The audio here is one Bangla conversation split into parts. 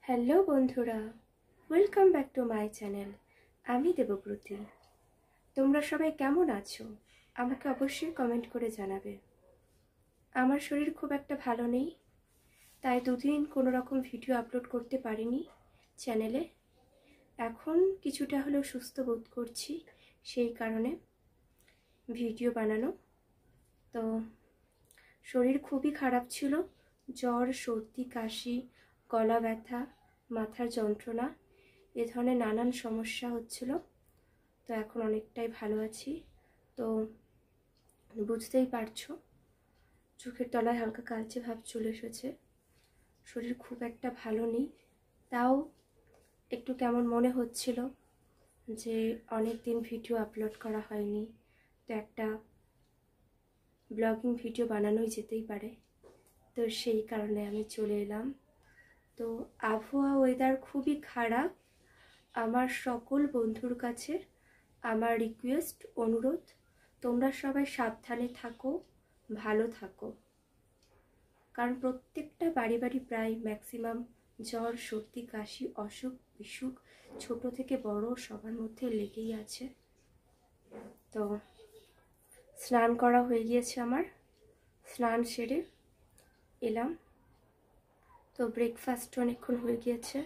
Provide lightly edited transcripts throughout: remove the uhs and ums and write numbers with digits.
হ্যালো বন্ধুরা, welcome back to my channel. আমি দেবব্রতী। তোমরা সবাই কেমন আছো আমাকে অবশ্যই কমেন্ট করে জানাবে। আমার শরীর খুব একটা ভালো নেই, তাই দুদিন কোনো রকম ভিডিও আপলোড করতে পারিনি চ্যানেলে। এখন কিছুটা হলেও সুস্থ বোধ করছি, সেই কারণে ভিডিও বানানো। তো শরীর খুবই খারাপ ছিল, জ্বর, সর্দি, কাশি, গলা ব্যথা, মাথার যন্ত্রণা, এ ধরনের নানান সমস্যা হচ্ছিল। তো এখন অনেকটাই ভালো আছি। তো বুঝতেই পারছো, চোখের তলায় হালকা কালচে ভাব চলে এসেছে। শরীর খুব একটা ভালো নেই, তাও একটু কেমন মনে হচ্ছিল যে অনেক দিন ভিডিও আপলোড করা হয়নি, তো একটা ব্লগিং ভিডিও বানানোই যেতেই পারে। তো সেই কারণে আমি চলে এলাম। তো আবহাওয়া, ওয়েদার খুবই খারাপ। আমার সকল বন্ধুর কাছে আমার রিকোয়েস্ট, অনুরোধ, তোমরা সবাই সাবধানে থাকো, ভালো থাকো। কারণ প্রত্যেকটা বাড়ি বাড়ি প্রায় ম্যাক্সিমাম জ্বর, সর্দি, কাশি, অসুখ বিসুখ ছোট থেকে বড় সবার মধ্যে লেগেই আছে। তো স্নান করা হয়ে গিয়েছে আমার, স্নান সেরে এলাম। তো ব্রেকফাস্ট অনেকক্ষণ হয়ে গিয়েছে।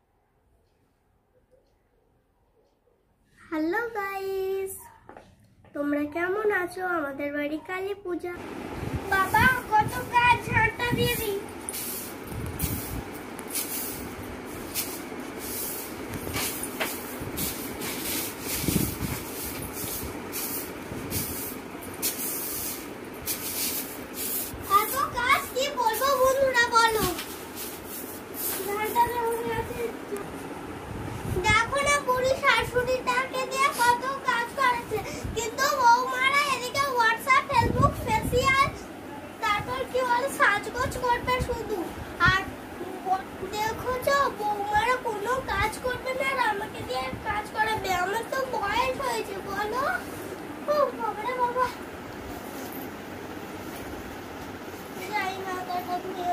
হ্যালো গাইস, তোমরা কেমন আছো? আমাদের বাড়ি কালী পূজা। বাবা কত কাজ, ঝাড়টা দিয়ে দিই। এত কাজ কি বলবো বন্ধুরা, বলো। ঝাড়টা দেওয়া আছে, দেখো না বুড়ি শাশুড়িটাকে দিয়ে কত কাজ করেছে, কিন্তু বৌমারা এদিকে হোয়াটসঅ্যাপ, ফেসবুক, ফেসিয়াল, তারপর কি বলে সাজগোজ করবে শুধু। আর দেখো তো বৌমারা কোনো কাজ করবে না, আর আমাকে দিয়ে কাজ করাবে। আমার তো বয়স হয়েছে, বলো। ও বাবারে বাবা, যাই না কাটা নিয়ে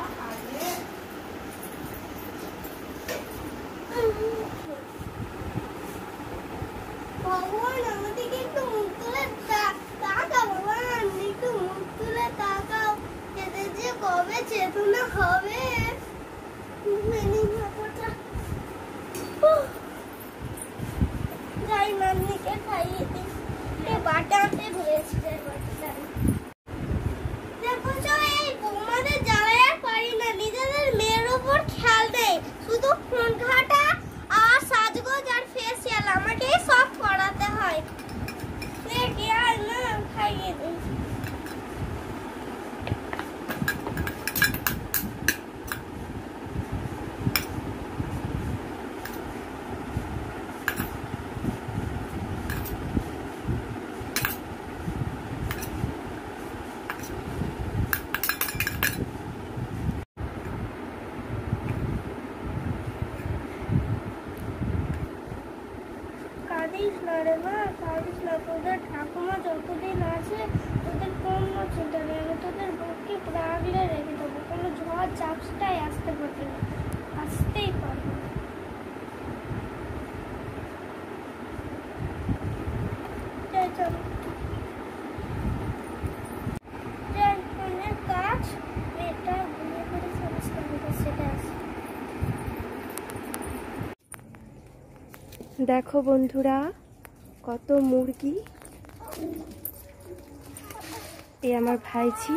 ভগবান আমাদেরকে একটু মুখ তুলে তাকাও, ভগবান একটু মুখ তুলে তাকাও। এদের যে কবে চেতনা হবে। যাই মাম্মিকে খাইয়ে দিই। বাটা আনতে ভুলেছি, দেখো তো এই বৌমাদের জ্বালায় আর পারি না, নিজেদের মেয়ের ওপর খেয়াল নেই, শুধু ফোন ঘাটা আর সাজগোজ আর ফেসিয়াল আমাকেই সব করাতে হয়। দেখি আর না খাইয়ে দিই। কাঁদিস না রে মা, কাঁদিস না। তোদের ঠাকুমা যতদিন আছে তোদের কোনো চিন্তা নেই, আমি তোদের বুককে প্রাণলে রেখে দেবো। কোনো ঝড় ঝাপটাই আসতে পারবে না, আসতেই পারবে না। চলো অনেক কাজ, এটা ঘুরে ঘুরে সমস্ত সেটা আছে। দেখো বন্ধুরা, কত মুরগি। এ আমার ভাইজি।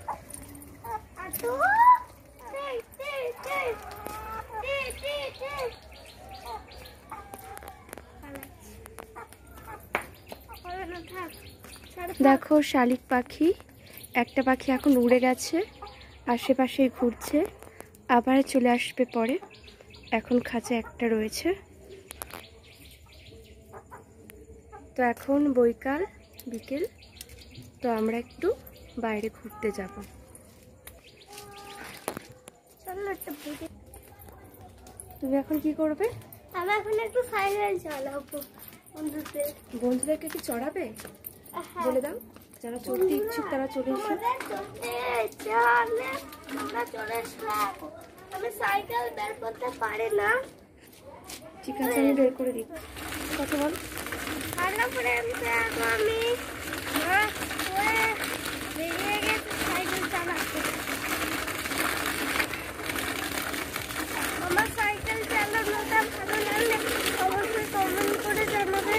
দেখো শালিক পাখি, একটা পাখি এখন উড়ে গেছে, আশেপাশে ঘুরছে, আবার চলে আসবে পরে। এখন খাঁচা একটা রয়েছে। তো এখন বিকেল, তো আমরা একটু বাইরে ঘুরতে যাব। তুমি এখন কি করবে? আমি এখন একটু সাইকেল চালাবো। বন্ধুদেরকে কি চড়াবে? বলে দাও। যারা চড়তে ইচ্ছুক তারা চলে এসো। আমাদের চড়তে ইচ্ছা হলে আমরা চলে আসবো। আমি সাইকেল বের করতে পারি না। ঠিক আছে, আমি বের করে দিই। কথা বল। হ্যালো ফ্রেন্ডস, এখন আমি বেরিয়ে গেছি সাইকেল চালাতে। আমার সাইকেল চালানোটা ভালো লাগলে অবশ্যই কমেন্ট করে জানাবে।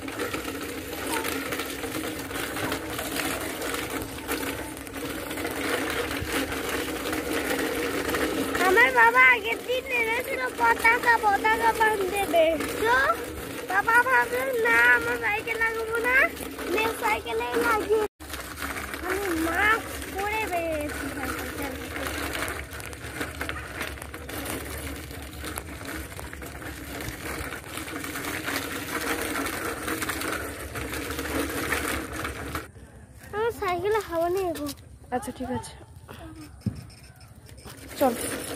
আমার বাবা আগের দিন এনেছিল পতাকা বাঁধবে, তো বাবা ভাবলো না আমার সাইকেল লাগাবো না, মেয়ে সাইকেলে লাগিয়ে আমি মাস্ক পরে বেরিয়েছি সাইকেল চালাতে। আমার সাইকেলে হাওয়া নেই গো। আচ্ছা ঠিক আছে, চল।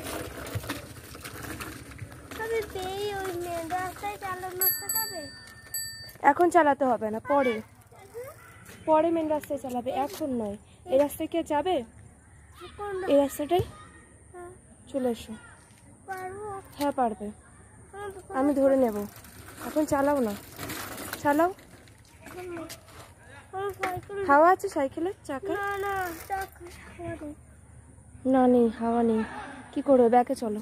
আমি পেয়ে ওই মেন রাস্তায় চালানো শেখাবে। এখন চালাতে হবে না, পরে পরে মেন রাস্তায় চালাবে, এখন নয়। এই রাস্তায় কে যাবে? এই রাস্তাটাই চলে এসো। পারবো? হ্যাঁ পারবে, আমি ধরে নেব। এখন চালাও না, চালাও। হাওয়া আছে সাইকেলের চাকা? না না, চাকা হাওয়া নেই। না নেই, হাওয়া নেই। কি করবে? ব্যাকে চলো।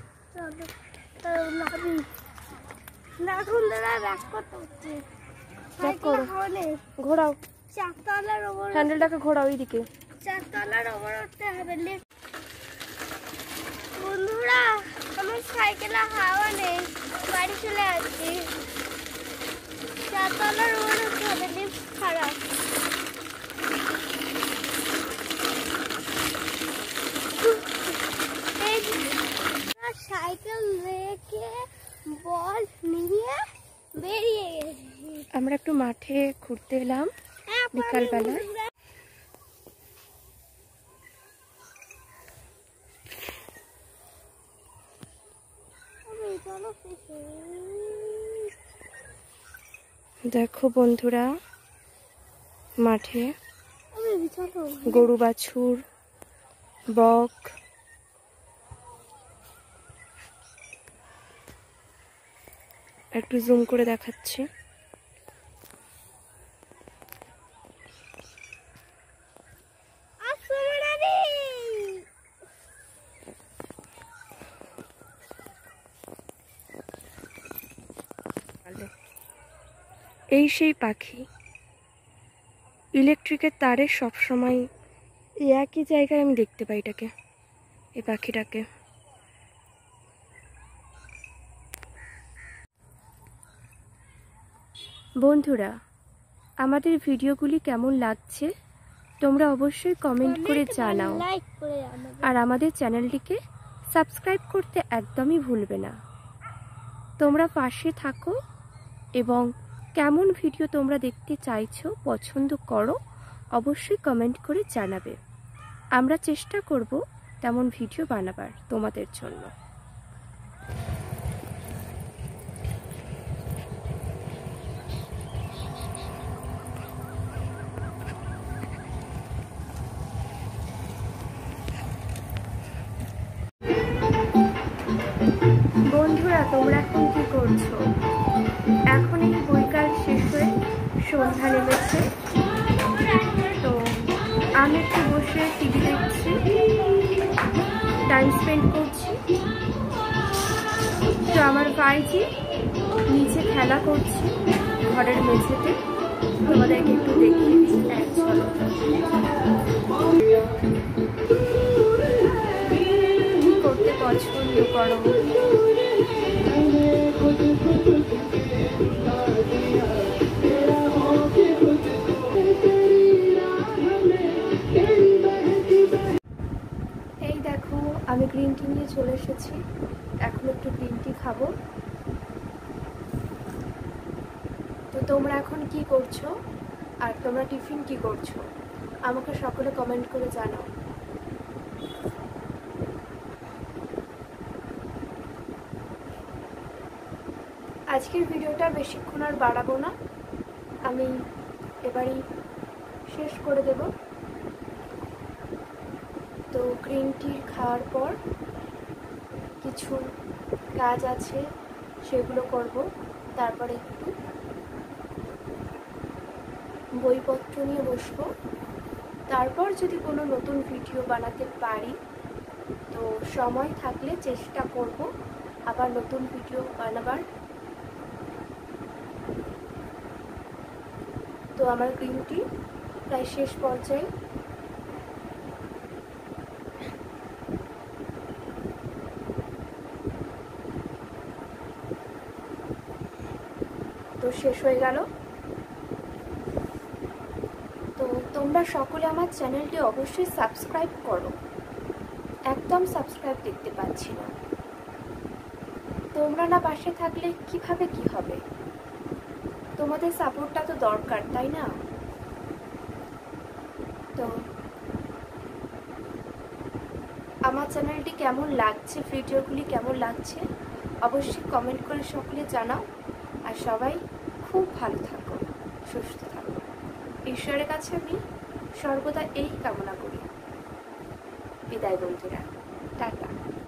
ঘোরাও, হ্যান্ডেলটাকে ঘোরাও এইদিকে। বন্ধুরা, আমার সাইকেলে হাওয়া নেই, বাড়ি চলে আসছি। চারতলার উপর উঠতে হবে, লিফট খারাপ। সাইকেল রেখে বল নিয়ে বেরিয়ে গেছি। আমরা একটু মাঠে ঘুরতে এলাম বিকালবেলা। দেখো বন্ধুরা, মাঠে গরু বাছুর, বক, একটু জুম করে দেখাচ্ছি। এই সেই পাখি, ইলেকট্রিকের তারে সবসময় এই একই জায়গায় আমি দেখতে পাই এটাকে, এই পাখিটাকে। বন্ধুরা, আমাদের ভিডিওগুলি কেমন লাগছে তোমরা অবশ্যই কমেন্ট করে জানাও, আর আমাদের চ্যানেলটিকে সাবস্ক্রাইব করতে একদমই ভুলবে না। তোমরা পাশে থাকো এবং কেমন ভিডিও তোমরা দেখতে চাইছো, পছন্দ করো, অবশ্যই কমেন্ট করে জানাবে। আমরা চেষ্টা করব তেমন ভিডিও বানাবার তোমাদের জন্য। বন্ধুরা, তোমরা এখন কি করছো? এখন এই বৈকাল শেষ হয়ে সন্ধ্যা নেমেছে, তো আমি একটু বসে টিভি দেখছি, টাইম স্পেন্ড করছি। তো আমার ভাইজি নিচে খেলা করছি ঘরের মেঝেতে, তোমাদেরকে একটু দেখিয়ে দিই। কি করতে পছন্দ করো? এই দেখো, আমি গ্রিন টি নিয়ে চলে এসেছি, এখন একটু গ্রিন টি খাবো। তো তোমরা এখন কি করছো, আর তোমরা টিফিন কি করছো, আমাকে সকলে কমেন্ট করে জানাও। আজকের ভিডিওটা বেশিক্ষণ আর বাড়াবো না, আমি এবারেই শেষ করে দেব। তো গ্রিন টি খাওয়ার পর কিছু কাজ আছে, সেগুলো করব। তারপরে একটু বইপত্র নিয়ে বসবো। তারপর যদি কোনো নতুন ভিডিও বানাতে পারি, তো সময় থাকলে চেষ্টা করব আবার নতুন ভিডিও বানাবার। তো আমার গ্রিন টি প্রায় শেষ পর্যায়ে। তো শেষ হয়ে গেল। তো তোমরা সকলে আমার চ্যানেলটি অবশ্যই সাবস্ক্রাইব করো। একদম সাবস্ক্রাইব দেখতে পাচ্ছি না। তোমরা না পাশে থাকলে কিভাবে কি হবে? তোমাদের সাপোর্টটা তো দরকার, তাই না? তো আমার চ্যানেলটি কেমন লাগছে, ভিডিওগুলি কেমন লাগছে অবশ্যই কমেন্ট করে সকলে জানাও। আর সবাই খুব ভালো থাকো, সুস্থ থাকো। ঈশ্বরের কাছে আমি সর্বদা এই কামনা করি। বিদায় বন্ধুরা, টাটা।